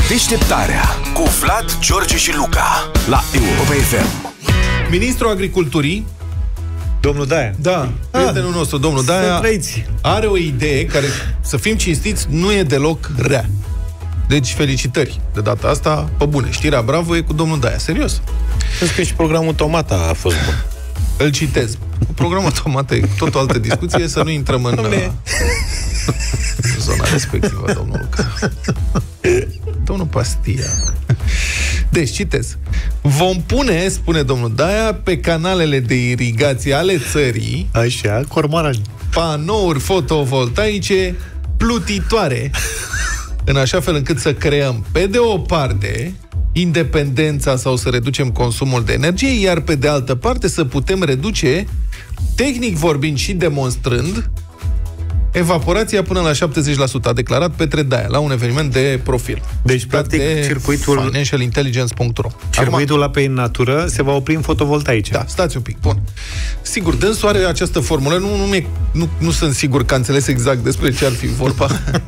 Deșteptarea cu Vlad, George și Luca la Europa FM. Ministrul Agriculturii, domnul Daia. Da, prietenul nostru, domnul Daia, are o idee care, să fim cinstiți, nu e deloc rea. Deci, felicitări de data asta, pe bune. Știrea bravo e cu domnul Daia, serios. Cred că și programul Tomata a fost bun. Îl citez. Programul Tomata e tot o altă discuție, să nu intrăm în zona respectivă, domnul Luca. Domnul Pastia. Deci, citez. Vom pune, spune domnul Daia, pe canalele de irigație ale țării, așa, cormorani, panouri fotovoltaice plutitoare, în așa fel încât să creăm, pe de o parte, independența sau să reducem consumul de energie, iar pe de altă parte să putem reduce, tehnic vorbind și demonstrând, evaporația până la 70%, a declarat Petre Daia la un eveniment de profil. Deci, practic, circuitul financialintelligence.ro. Circuitul la pe în natură se va opri în fotovoltaice. Da, stați un pic. Bun. Sigur, dânsul are această formulă, nu sunt sigur că a înțeles exact despre ce ar fi vorba,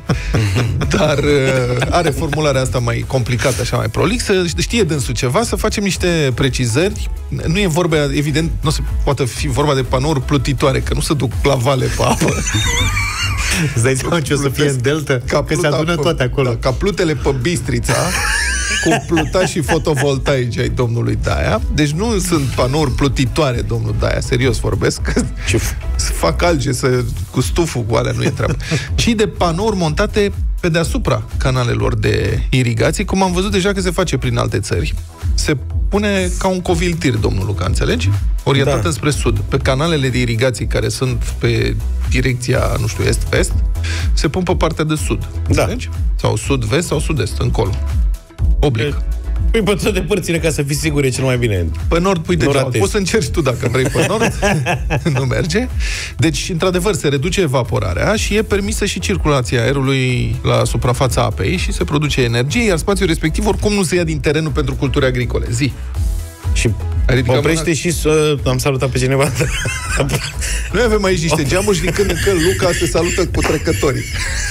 dar are formularea asta mai complicată, așa mai prolixă, știe dânsul ceva, să facem niște precizări. Nu e vorba, evident, nu se poate fi vorba de panouri plutitoare, că nu se duc la vale pe apă. Îți dai seama ce o să fie în delta? Că se adună toate acolo. Da, ca plutele pe Bistrița, cu plutași fotovoltaici ai domnului Daia. Deci nu sunt panouri plutitoare, domnul Daia, serios vorbesc. Se fac alge cu stuful, cu alea nu e treabă. Și de panouri montate pe deasupra canalelor de irigații, cum am văzut deja că se face prin alte țări. Se pune ca un coviltir, domnul Luca, înțelegi? Orientată spre sud. Pe canalele de irigații care sunt pe direcția, nu știu, est-vest, se pun pe partea de sud. Da. Înțelegi? Sau sud-vest sau sud-est, încolo. Oblic. Păi pe toate părțile, ca să fii sigur, e cel mai bine. Pe nord pui degeaba. Poți să încerci tu dacă vrei pe nord. Nu merge. Deci, într-adevăr, se reduce evaporarea și e permisă și circulația aerului la suprafața apei și se produce energie, iar spațiul respectiv oricum nu se ia din terenul pentru culturi agricole. Zi. Și oprește și am salutat pe cineva. Noi avem aici niște geamuri și din când în când Luca se salută cu trecătorii.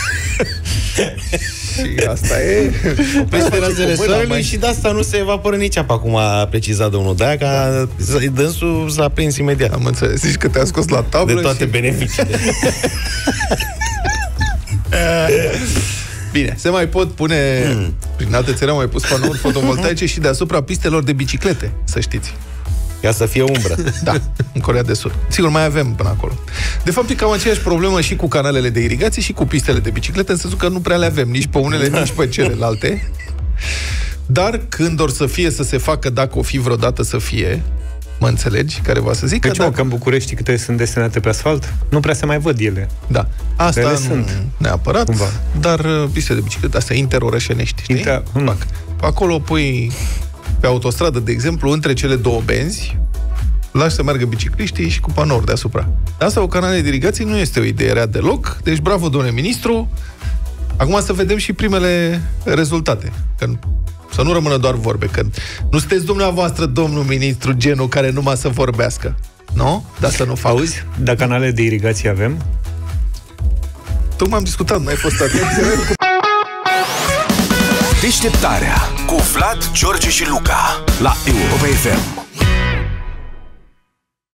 Și asta e. Oprește razele soarelui și de asta nu se evaporă nici apa, cum a precizat domnul Daia, că dânsul s-a prins imediat. Am înțeles. Zici că te-a scos la tablă de toate beneficiile. Bine, se mai pot pune, prin alte țări au mai pus panouri fotovoltaice și deasupra pistelor de biciclete, să știți. Ca să fie umbră. Da, în Coreea de Sud. Sigur, mai avem până acolo. De fapt, e cam aceeași problemă și cu canalele de irigație și cu pistele de biciclete, în sensul că nu prea le avem, nici pe unele, nici pe celelalte. Dar când or să fie să se facă, dacă o fi vreodată să fie, mă înțelegi care va să zic? Că în București câte sunt desenate pe asfalt, nu prea se mai văd ele. Da. Asta nu sunt neapărat, cumva. Dar piste de biciclete, astea interorășenești, știi? Acolo pui pe autostradă, de exemplu, între cele două benzi, lași să meargă bicicliștii și cu panouri deasupra. Asta, o canale de irigații, nu este o idee rea deloc. Deci, bravo, domnule ministru. Acum să vedem și primele rezultate. Că să nu rămână doar vorbe, că nu sunteți dumneavoastră, domnul ministru, genul care numai să vorbească. Nu? Dar să nu fac. Auzi? Dar canale de irigație avem? Tocmai am discutat, n-ai fost atent. Deșteptarea cu Vlad, George și Luca la Europa FM.